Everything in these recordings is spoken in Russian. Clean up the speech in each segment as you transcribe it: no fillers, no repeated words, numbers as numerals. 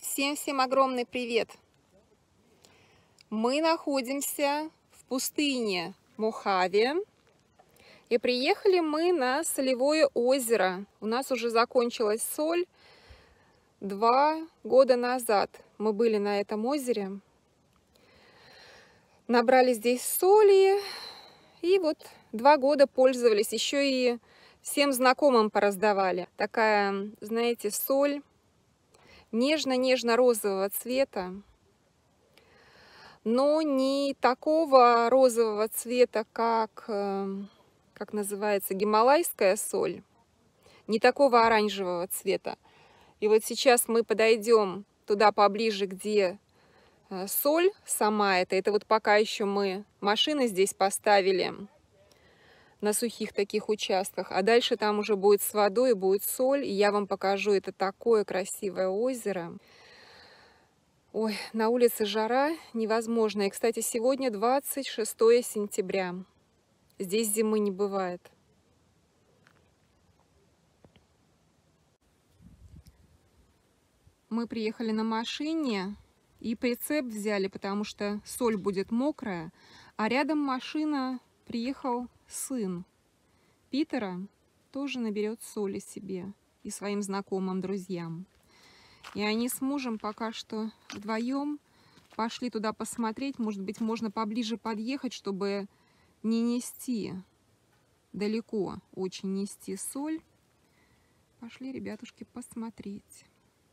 Всем огромный привет! Мы находимся в пустыне Мохаве, и приехали мы на солевое озеро. У нас уже закончилась соль. 2 года назад мы были на этом озере, набрали здесь соли, и вот 2 года пользовались, еще и всем знакомым пораздавали. Такая, знаете, соль нежно-нежно-розового цвета, но не такого розового цвета, как называется, гималайская соль, не такого оранжевого цвета. И вот сейчас мы подойдем туда поближе, где соль сама это вот пока еще мы машины здесь поставили на сухих таких участках, а дальше там уже будет с водой, будет соль, и я вам покажу. Это такое красивое озеро. Ой, на улице жара невозможная. И, кстати, сегодня 26 сентября. Здесь зимы не бывает. Мы приехали на машине и прицеп взяли, потому что соль будет мокрая, а рядом машина, приехал сын Питера, тоже наберет соли себе и своим знакомым, друзьям. И они с мужем пока что вдвоем пошли туда посмотреть. Может быть, можно поближе подъехать, чтобы не нести далеко, очень нести соль. Пошли, ребятушки, посмотреть.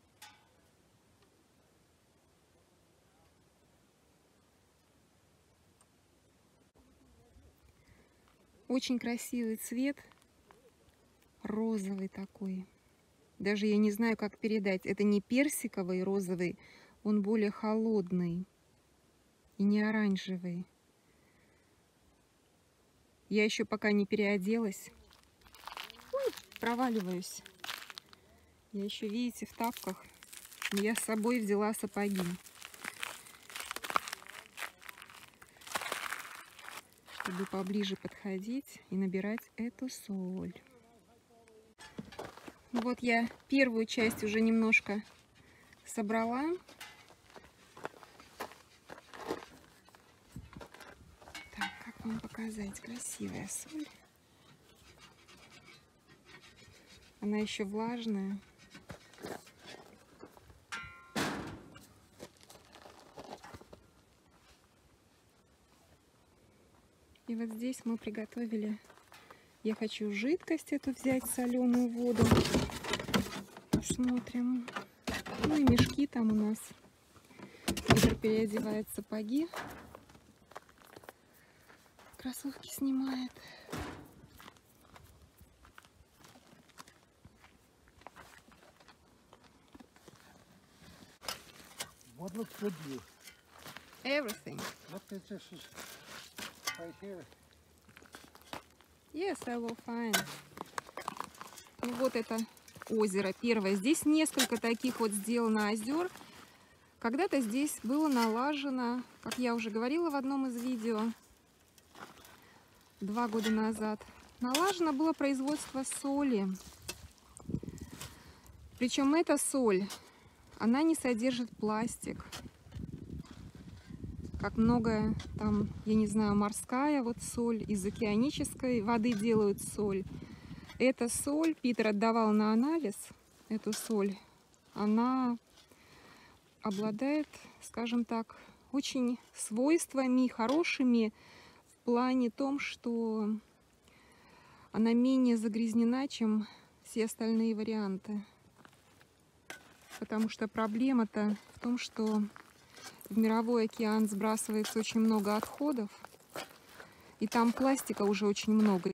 Очень красивый цвет, розовый такой. Даже я не знаю, как передать. Это не персиковый розовый, он более холодный и не оранжевый. Я еще пока не переоделась. Ой, проваливаюсь. Я еще, видите, в тапках. Но я с собой взяла сапоги, чтобы поближе подходить и набирать эту соль. Вот я первую часть уже немножко собрала. Так, как вам показать? Красивая соль. Она еще влажная. И вот здесь мы приготовили. Я хочу жидкость эту взять, соленую воду. Посмотрим. Ну и мешки там у нас. Питер переодевает сапоги. Кроссовки снимает. What looks good to you? Everything. What is this right here? Yes, I will find. И вот это озеро первое. Здесь несколько таких вот сделано озер. Когда-то здесь было налажено, как я уже говорила в одном из видео, 2 года назад, налажено было производство соли. Причем эта соль, она не содержит пластик. Как много там, я не знаю, морская вот соль, из океанической воды делают соль. Эта соль, Питер отдавал на анализ, эту соль, она обладает, скажем так, очень свойствами хорошими в плане том, что она менее загрязнена, чем все остальные варианты. Потому что проблема-то в том, что в мировой океан сбрасывается очень много отходов, и там пластика уже очень много.